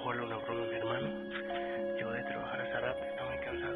jugarle una broma a mi hermano. Llego de trabajar hace rato, está muy cansado.